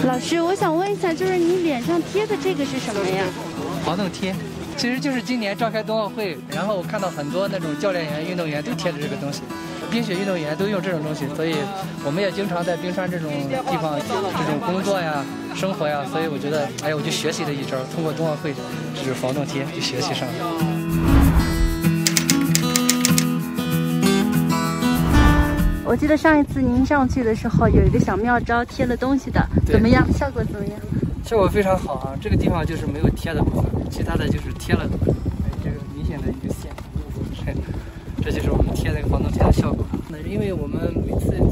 老师，我想问一下，就是你脸上贴的这个是什么呀？ 防冻贴，其实就是今年召开冬奥会，然后我看到很多那种教练员、运动员都贴着这个东西，冰雪运动员都用这种东西，所以我们也经常在冰川这种地方这种工作呀、生活呀，所以我觉得，哎，我就学习了一招，通过冬奥会这是防冻贴就学习上了。 我记得上一次您上去的时候有一个小妙招，贴了东西的，怎么样？效果怎么样？ 效果非常好啊！这个地方就是没有贴的部分，其他的就是贴了的部分。这个明显的一个线，这就是我们贴那个防冻贴的效果。那因为我们每次